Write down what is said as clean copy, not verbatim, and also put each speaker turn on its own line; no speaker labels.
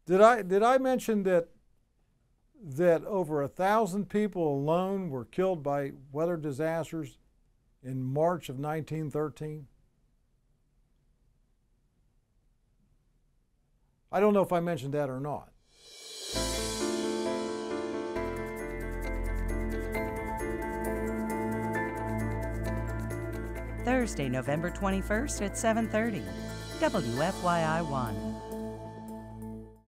Did I mention that over 1,000 people alone were killed by weather disasters in March of 1913? I don't know if I mentioned that or not.
Thursday, November 21st at 7:30. WFYI 1.